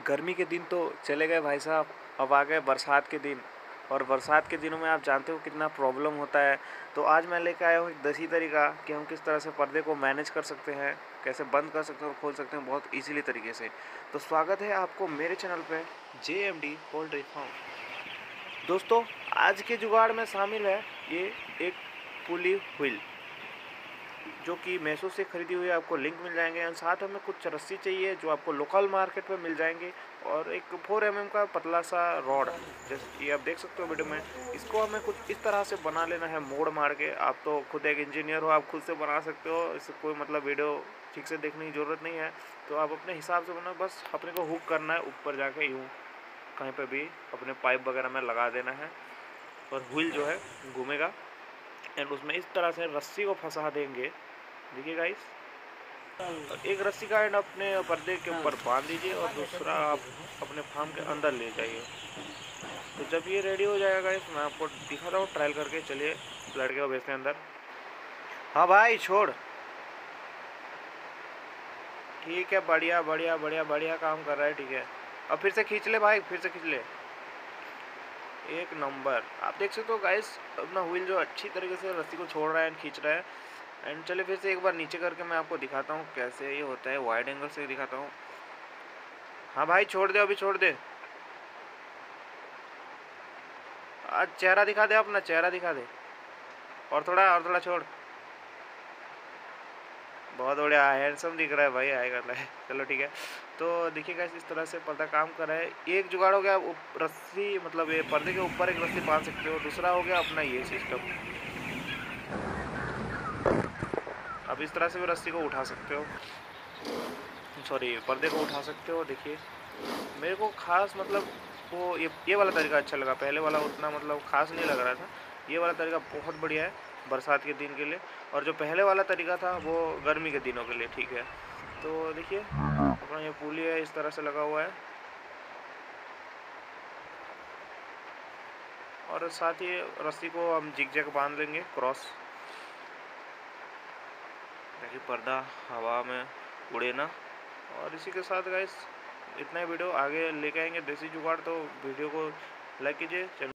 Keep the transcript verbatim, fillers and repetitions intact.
गर्मी के दिन तो चले गए भाई साहब, अब आ गए बरसात के दिन। और बरसात के दिनों में आप जानते हो कितना प्रॉब्लम होता है। तो आज मैं लेकर आया हूँ एक देसी तरीका कि हम किस तरह से पर्दे को मैनेज कर सकते हैं, कैसे बंद कर सकते हैं और खोल सकते हैं बहुत इजीली तरीके से। तो स्वागत है आपको मेरे चैनल पे J M D poultry farm. दोस्तों, आज के जुगाड़ में शामिल है ये एक पुली व्हील, जो कि मेशो से ख़रीदी हुई है। आपको लिंक मिल जाएंगे। और साथ हमें कुछ रस्सी चाहिए जो आपको लोकल मार्केट में मिल जाएंगे, और एक फोर एम एम का पतला सा रॉड, जैसे कि आप देख सकते हो वीडियो में। इसको हमें कुछ इस तरह से बना लेना है, मोड़ मार के। आप तो खुद एक इंजीनियर हो, आप खुद से बना सकते हो, इससे कोई मतलब वीडियो ठीक से देखने की ज़रूरत नहीं है। तो आप अपने हिसाब से बनाओ, बस अपने को हुक करना है ऊपर जाके, यूँ कहीं पर भी अपने पाइप वगैरह में लगा देना है, और व्हील जो है घूमेगा। एंड उसमें इस तरह से रस्सी को फंसा देंगे। देखिए गाइस, एक रस्सी का एंड अपने पर्दे के ऊपर बांध दीजिए और दूसरा आप अपने फार्म के अंदर ले जाइए। तो जब ये रेडी हो जाएगा गाइस, मैं आपको दिखाता हूँ ट्रायल करके। चलिए लड़के को भेजते हैं अंदर। हाँ भाई, छोड़। ठीक है, बढ़िया बढ़िया बढ़िया बढ़िया काम कर रहा है। ठीक है, अब फिर से खींच ले भाई, फिर से खींच ले। एक नंबर। आप देख सकते हो गाइस, अपना व्हील जो अच्छी तरीके से रस्सी को छोड़ रहा है एंड खींच रहा है। एंड चलिए फिर से एक बार नीचे करके मैं आपको दिखाता हूँ कैसे ये होता है, वाइड एंगल से दिखाता हूँ। हाँ भाई, छोड़ दे, अभी छोड़ दे। आज चेहरा दिखा दे, अपना चेहरा दिखा दे। और थोड़ा और थोड़ा छोड़। बहुत बढ़िया, हैंडसम दिख रहा है भाई, आएगा ना। चलो ठीक है। तो देखिए गाइस, इस तरह से पर्दा काम कर रहा है। एक जुगाड़ हो गया, उप- रस्सी मतलब ये पर्दे के ऊपर एक रस्सी बांध सकते हो। दूसरा हो गया अपना ये सिस्टम, अब इस तरह से भी रस्सी को उठा सकते हो, सॉरी पर्दे को उठा सकते हो। देखिए, मेरे को खास मतलब वो ये ये वाला तरीका अच्छा लगा। पहले वाला उतना मतलब खास नहीं लग रहा था। ये वाला तरीका बहुत बढ़िया है बरसात के दिन के लिए। और जो पहले वाला तरीका था वो गर्मी के दिनों के लिए ठीक है। तो देखिए, अपना ये पुली है, इस तरह से लगा हुआ है, और साथ ही रस्सी को हम जिग जैग बांध लेंगे क्रॉस, ताकि पर्दा हवा में उड़े ना। और इसी के साथ गाइस इतना ही वीडियो आगे लेके आएंगे देसी जुगाड़। तो वीडियो को लाइक कीजिए।